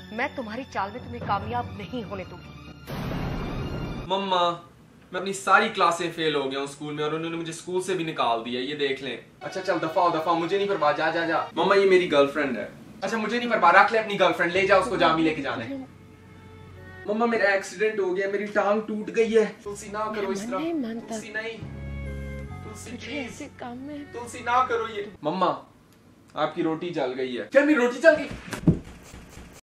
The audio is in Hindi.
मैं तुम्हारी चाल में तुम्हें कामयाब नहीं होने दूंगी। मम्मा, मैं अपनी सारी क्लासें फेल हो गया हूँ स्कूल में और उन्होंने मुझे स्कूल से भी निकाल दिया, ये देख लें। अच्छा चल दफा हो दफा, मुझे नहीं परवाह, जा जा जा। मम्मा ये मेरी गर्लफ्रेंड है। अच्छा मुझे नहीं परवाह, रख ले अपनी गर्लफ्रेंड, ले जा उसको, जामी लेके जाना है। मम्मा मेरा एक्सीडेंट हो गया, मेरी टांग टूट गई है। तुलसी ना करो इस तरह, तुलसी नहीं, तुलसी प्लीज, तुलसी ना करो ये। मम्मा आपकी रोटी जल गई है। क्या मेरी रोटी जल गई?